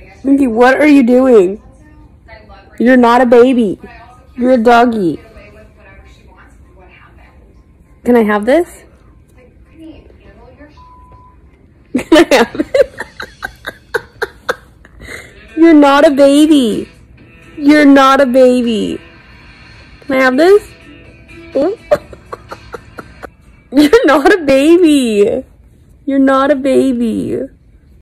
Minky, what are you doing? You're not a baby. You're a doggy. Can I have this? Can I have it? You're not a baby. You're not a baby. Can I have this? Oh. You're not a baby. You're not a baby.